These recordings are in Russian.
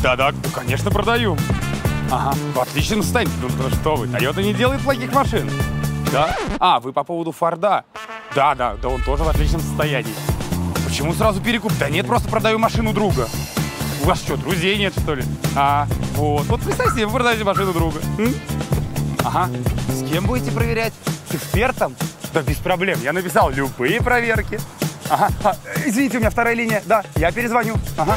Да-да, конечно, продаю. Ага, в отличном состоянии. Ну что вы, Toyota не делает плохих машин. Да? А, вы по поводу Форда. Да, он тоже в отличном состоянии. Почему сразу перекуп? Да нет, просто продаю машину друга. У вас что, друзей нет, что ли? Вот представьте себе, вы продаете машину друга. Ага, с кем будете проверять? С экспертом? Да без проблем, я написал любые проверки. Ага, извините, у меня вторая линия. Да, я перезвоню. Ага.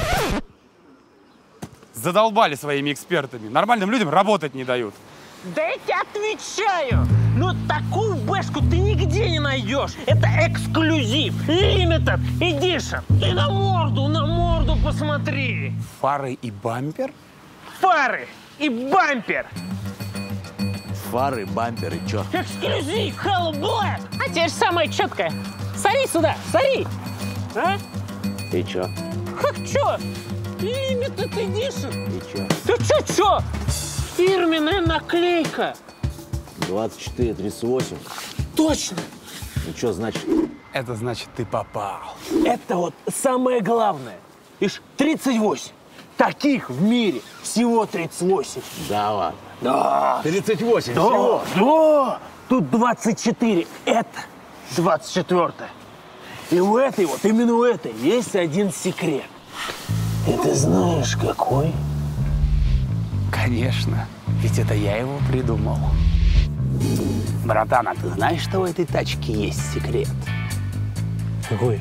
Задолбали своими экспертами. Нормальным людям работать не дают. Да я тебе отвечаю! Ну, такую бэшку ты нигде не найдешь. Это эксклюзив, limited edition. Ты на морду посмотри. Фары и бампер? Фары и бампер. Фары, бампер и чё? Эксклюзив, Hell Black. А теперь самое четкое. Сори сюда, сори. А? И чё? Как чё? Limited edition. И чё? Ты чё? Фирменная наклейка. 24-38. Точно. И чё значит? Это значит, ты попал. Это вот самое главное. Ишь, 38. Таких в мире всего 38. Да ладно. Да. 38 всего. Да. Тут 24. Это 24. И у этой вот, именно у этой, есть один секрет. И ты знаешь, какой? Конечно, ведь это я его придумал. Братан, а ты знаешь, что у этой тачки есть секрет? Какой?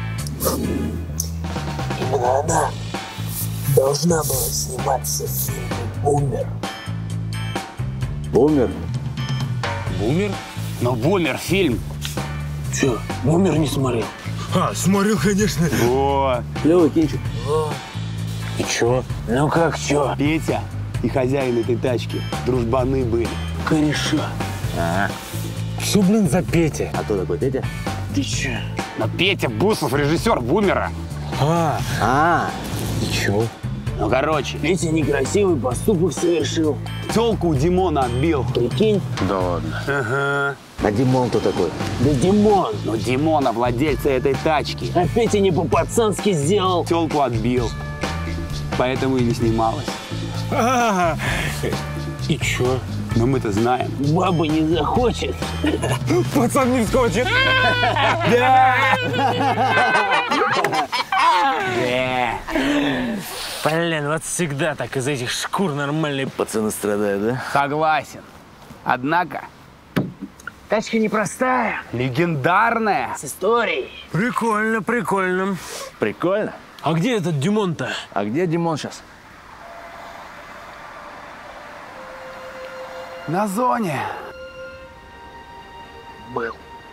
Именно она должна была сниматься в фильме «Бумер». Бумер? Бумер? Ну, Бумер фильм. Че, Бумер не смотрел? Смотрел, конечно. О, Клевый кинчик. И чё? Ну как чё? Петя и хозяин этой тачки дружбаны были. Кореша. Ага. Что, блин, за Петя? А кто такой, Петя? Ты чё? Но Петя Буслов, режиссер Бумера. И чё? Ну, короче, Петя некрасивый поступок совершил. тёлку у Димона отбил. Прикинь? Да ладно. Ага. А Димон кто такой? Да Димон. Но Димона, владельца этой тачки, А Петя не по-пацански сделал. тёлку отбил. Поэтому и не снималась. И чё? Но мы-то знаем. Баба не захочет. Пацан не вскочит. Блин, вот всегда так из этих шкур нормальные. Пацаны страдают, да? Согласен. Однако, Тачка непростая. легендарная. С историей. Прикольно, прикольно. Прикольно. А где этот Димон-то? А где Димон сейчас? На зоне. Был.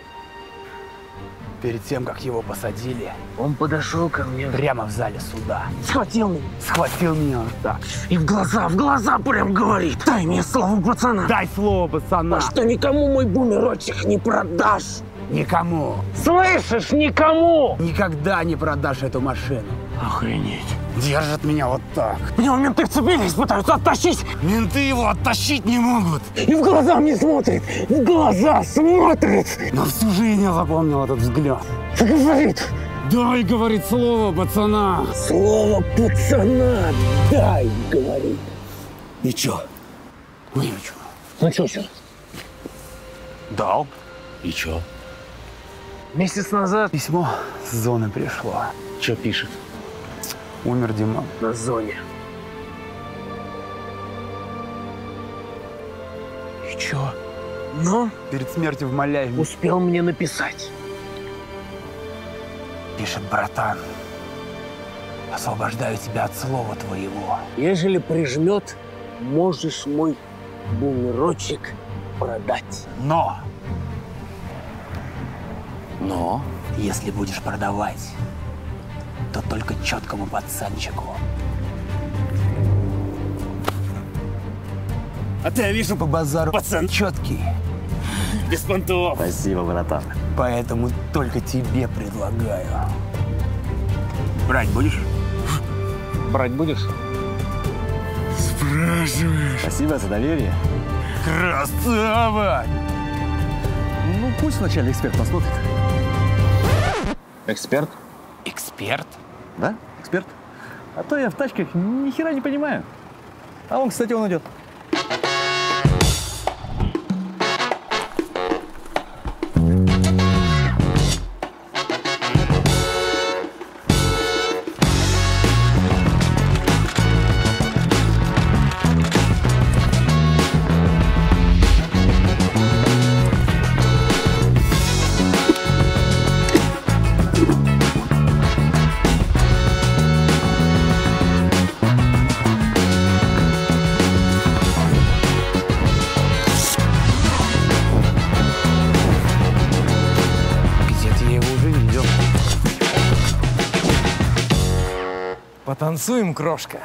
Перед тем, как его посадили, Он подошел ко мне, прямо в зале суда. схватил меня Схватил меня вот так. и в глаза прям говорит: дай мне слово пацана, Дай слово, пацана. что никому мой бумерочек не продашь. Никому. Слышишь, никому! Никогда не продашь эту машину. Охренеть. Держат меня вот так. Меня менты вцепились, пытаются оттащить. Менты его оттащить не могут. И в глаза мне смотрит. В глаза смотрит. Но всю жизнь я запомнил этот взгляд. Говорит: Дай, говорит, слово, пацана. слово пацана дай, говорит. И чё? Ну, ничего. Ну чё? Дал. И чё? Месяц назад Письмо с зоны пришло. Чё пишет? Умер Димон. на зоне. И чё? Но Перед смертью вмоляй. успел мне написать. Пишет: братан, освобождаю тебя от слова твоего. Ежели прижмет, можешь мой бумерочек продать. Но, Но? если будешь продавать, то только четкому пацанчику. А ты, я вижу, по базару пацан четкий. Без понтов. Спасибо, братан. Поэтому только тебе предлагаю. Брать будешь? Брать будешь? Спрашиваешь. Спасибо за доверие. Красава! Ну, пусть вначале эксперт посмотрит. Эксперт? Эксперт? Да, эксперт. А то я в тачках ни хера не понимаю. А он, кстати, он идет. Потанцуем, крошка.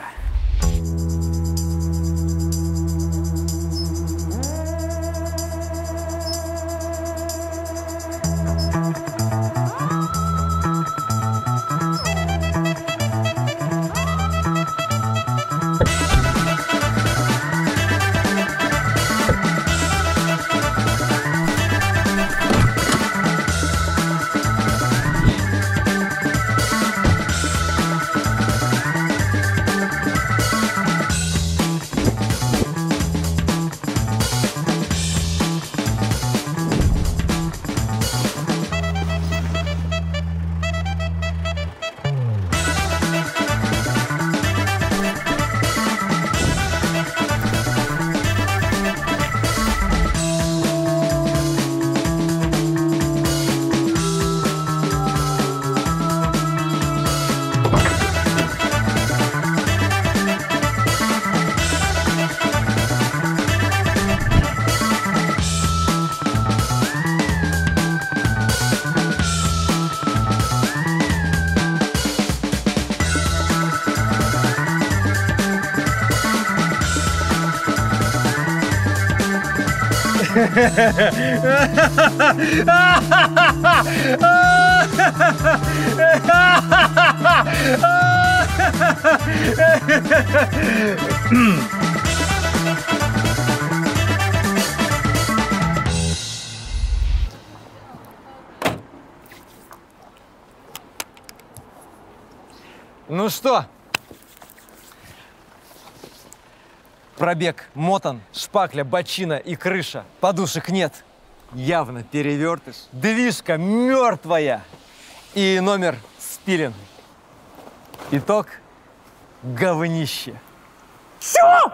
Ну что? Пробег, мотан, шпакля, бочина и крыша. Подушек нет. Явно перевертыш. Движка мертвая. И номер спилен. Итог – говнище. Чё?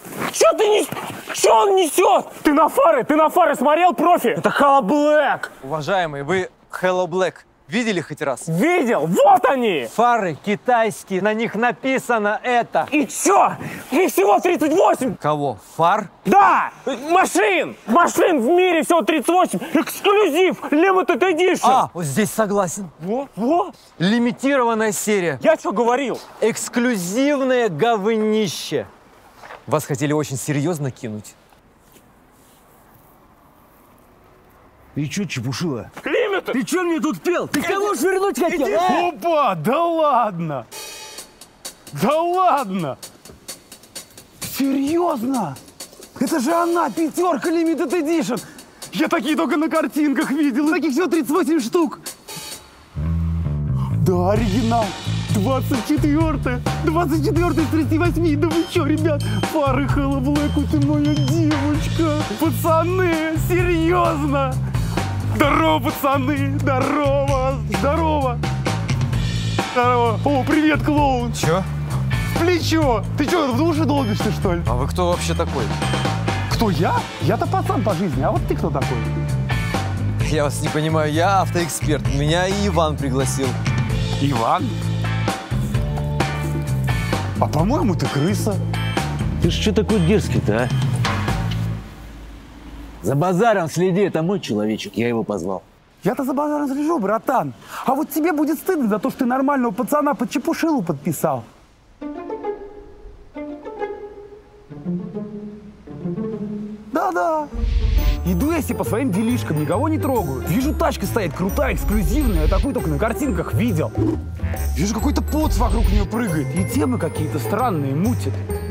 Чё он несет? Ты на фары смотрел, профи? Это Hello Black. Уважаемый, вы Hello Black видели хоть раз? Видел, вот они. Фары китайские, на них написано это. И чё? Их всего 38. Кого? Фар? Да, машин в мире всего 38. Эксклюзив, limited edition. А, вот здесь согласен. Во. Лимитированная серия. Я что говорил? Эксклюзивное говнище. Вас хотели очень серьезно кинуть. И чё, чепушила? Limited. Ты чё мне тут пел? Ты кого швырнуть хотел, а? Опа, да ладно! Да ладно! Серьезно? Это же она, 5 Limited Edition! Я такие только на картинках видел, таких всего 38 штук! Да, оригинал! 24-е! 24-е из 38! Да вы чё, ребят? Фары Hello Black, ты моя девочка! Пацаны, серьезно! Здорово, пацаны! Здорово! Здорово! Здорово! О, привет, клоун! Чё? Плечо! Ты что, в душе долбишься, что ли? А вы кто вообще такой? Кто, я? Я-то пацан по жизни, а вот ты кто такой? Я вас не понимаю, я автоэксперт. Меня и Иван пригласил. Иван? А по-моему, ты крыса. Ты ж что такой дерзкий-то, а? За базаром следи, это мой человечек, я его позвал. Я-то за базаром слежу, братан. А вот тебе будет стыдно за то, что ты нормального пацана под чепушилу подписал. Да-да. Иду я себе по своим делишкам, никого не трогаю. Вижу, тачка стоит крутая, эксклюзивная. Я такую только на картинках видел. Вижу, какой-то поц вокруг нее прыгает. И темы какие-то странные мутит.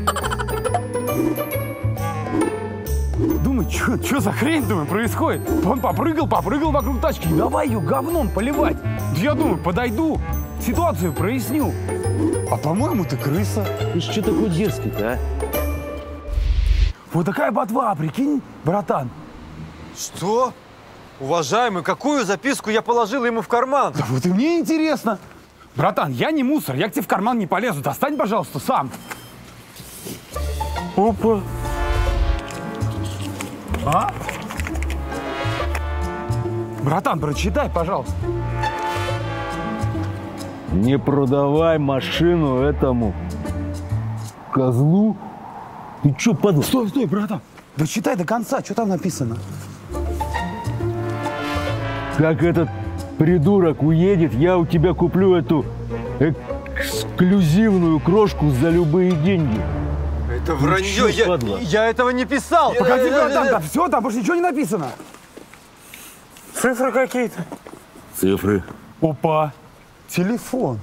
Думаю, что за хрень, думаю, происходит? Он попрыгал вокруг тачки. И давай ее говном поливать. Я думаю, подойду, ситуацию проясню. А по-моему, ты крыса. Ты что такой дерзкий-то, а? Вот такая ботва, прикинь, братан. Что? Уважаемый, какую записку я положил ему в карман? Да вот и мне интересно. Братан, я не мусор, я к тебе в карман не полезу. Достань, пожалуйста, сам. Опа. А? Братан, прочитай, пожалуйста. Не продавай машину этому козлу. Ты чё, падла? Стой, стой, братан. Да читай до конца, что там написано. Как этот придурок уедет, я у тебя куплю эту эксклюзивную крошку за любые деньги. Это вранье, я этого не писал. Погоди, братан, да все, там больше ничего не написано. Цифры какие-то. Цифры. Опа, телефон.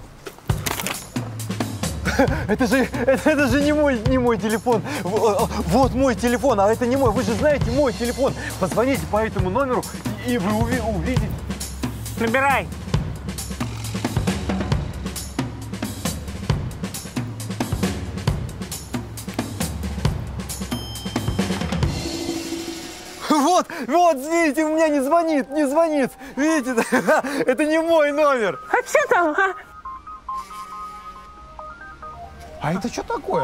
Это же не мой телефон. Вот мой телефон, а это не мой. Вы же знаете мой телефон. Позвоните по этому номеру, и вы увидите. Набирай. Вот, видите, у меня не звонит. Видите, это не мой номер. А что там, а? А это что такое?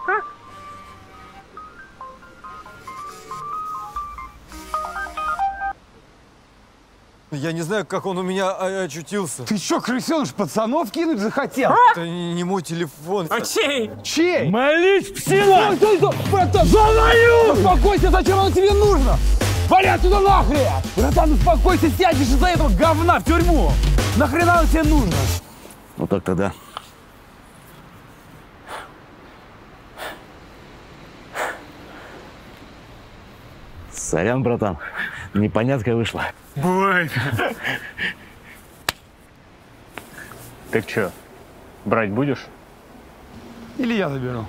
Я не знаю, как он у меня очутился. Ты что, крысеныш, пацанов кинуть захотел? Это не мой телефон. А чей? Чей? Молись, псина! Стой, братан, завалю! Успокойся, зачем оно тебе нужно? Вали отсюда нахрен! Братан, успокойся, сядешь из-за этого говна в тюрьму! Нахрена оно тебе нужно? Ну так тогда. Сорян, братан, непонятка вышла. Бывает. Так что, брать будешь? Или я заберу?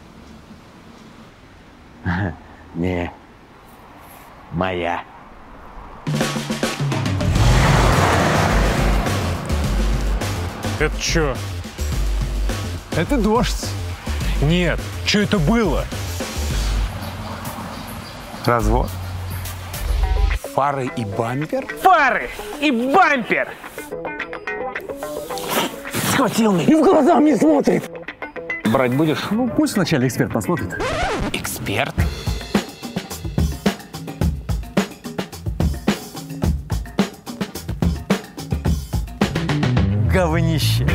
Не, моя. Это что? Это дождь. Нет, что это было? Развод. Фары и бампер? Фары и бампер. Схватил меня. И в глаза мне смотрит. Брать будешь? Ну, пусть вначале эксперт посмотрит. Эксперт? Говнище.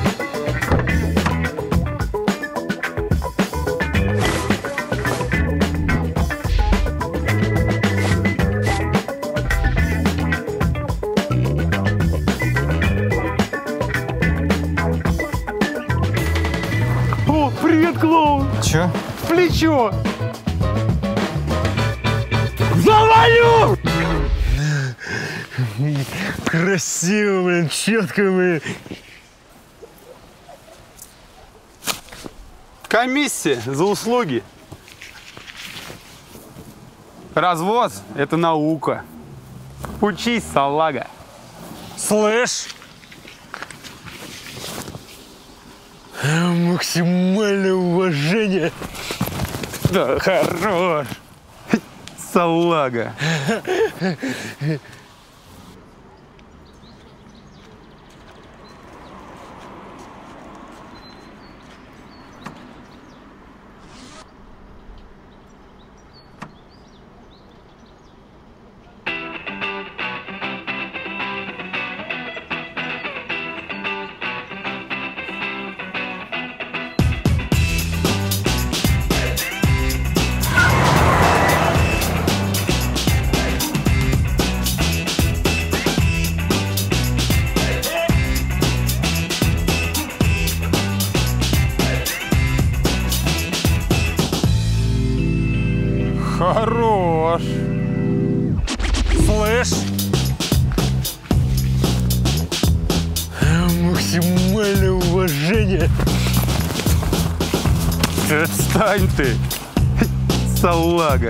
О, привет, клоун. Чё? В плечо. Завалю! Красиво, блин, четко, блин. Комиссия за услуги. Развоз – это наука. Учись, салага. Слышь? Максимальное уважение. Да, хорош. Салага. Хорош. Слышь? Максимальное уважение. Отстань ты, салага.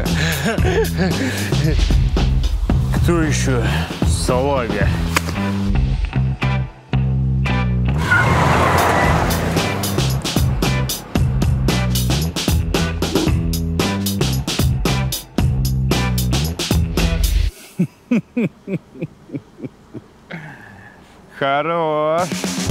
Кто еще? Салага. Хорош.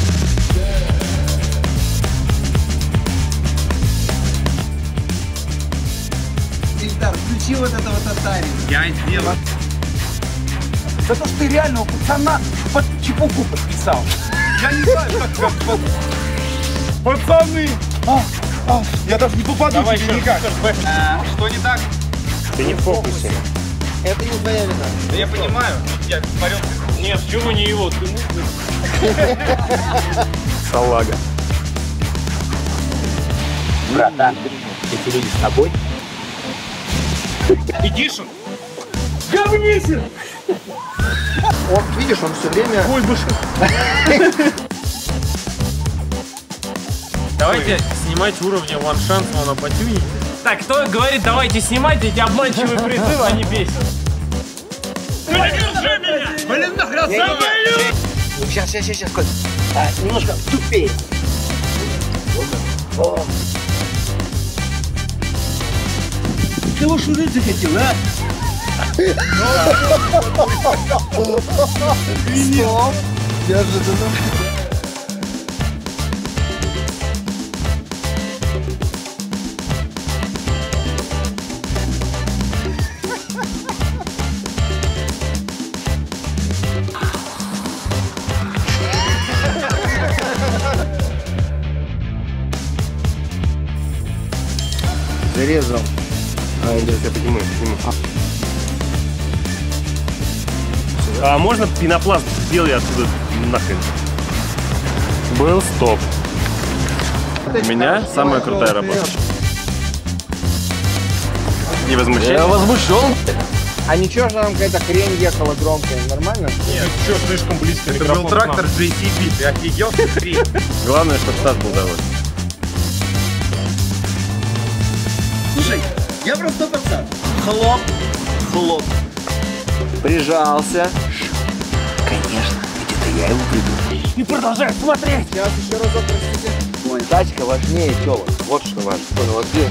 Ильдар, включи вот этого татарина. Я сделал. За то, что ты реально у пацана под чепуху подписал. Я не знаю, как. Пацаны! Я даже не попаду тебе никак. Что не так? Ты не в фокусе. Это не твоя вина. Да я понимаю. Я смотрел. Нет, почему не его? Салага. Братан, эти люди с тобой? Идишин? Говнисин! Он, видишь, он все время... Ой, Давайте снимать уровни One Chance монопатюни. Так, кто говорит, давайте снимать эти обманчивые призывы, они бесят. Поддержи меня! Блин, нахрен, Сейчас, Коль. Немножко тупее. Ты его шурить захотел, а? Стоп! Неожиданно. Зарезал. я подниму. А можно пенопласт белый отсюда нахрен? Был стоп. У меня самая крутая работа. Не возмущен? Я возмущен. А ничего же нам какая-то хрень ехала громкая, нормально? Нет, что, слишком близко. Это был трактор JCB, ты офигел? Главное, чтобы Стас был доволен. Слушай, я просто пацан. Хлоп, хлоп. Прижался. Конечно, ведь это я его придумал. И продолжай смотреть. Сейчас еще разок, простите. Ой, тачка важнее телок. Вот что важно. Вот где?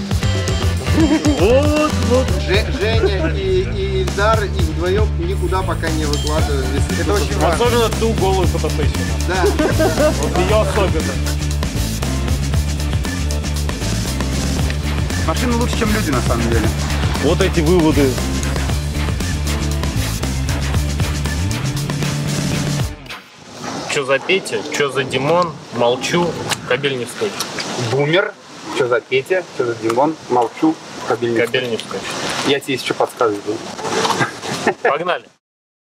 Вот. Женя и Ильдар, и вдвоем никуда пока не выкладывают. Это очень важно. Особенно ту голую фотосессию. Да. Вот ее особенно. Машина лучше, чем люди, на самом деле. Вот эти выводы. Что за Петя, что за Димон, молчу, кабель не вскочит. Бумер. Что за Петя, что за Димон? Молчу. Кабель не Кабель не вскочит. Я тебе еще подсказываю. Погнали.